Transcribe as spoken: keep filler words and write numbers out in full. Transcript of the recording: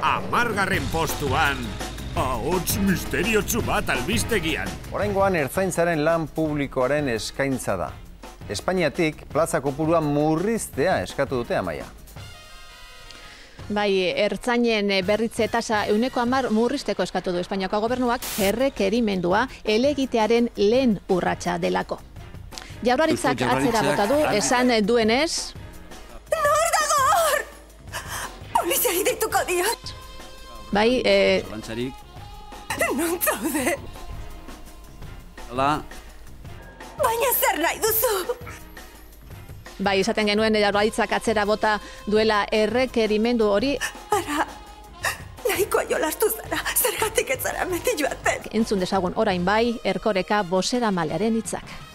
Hamargarren postuan, ahots misteriotsu bat albistegian. Oraingoan ertzaintzaren lan publikoaren eskaintza da. Espainiatik plaza kopurua murriztea eskatu dute, Amaia. Bai, ertzainen berritze tasa ehuneko hamar murrizteko eskatu du Espainiako gobernuak errekerimendua helegitearen lehen urratsa delako. Jaurlaritzak atzera bota du, esan duenez... Nor dago hor! Poliziari deituko diot! Bai, eh... Non zaude? Hala... Baina zer nahi duzu? Bai, esaten genuen Jaurlaritzak atzera bota duela errekerimendu hori. Ara, nahikoa jolastu zara, zergatik ez zara meti joaten. Entzun dezagun orain bai, Erkoreka bozeramalearen hitzak.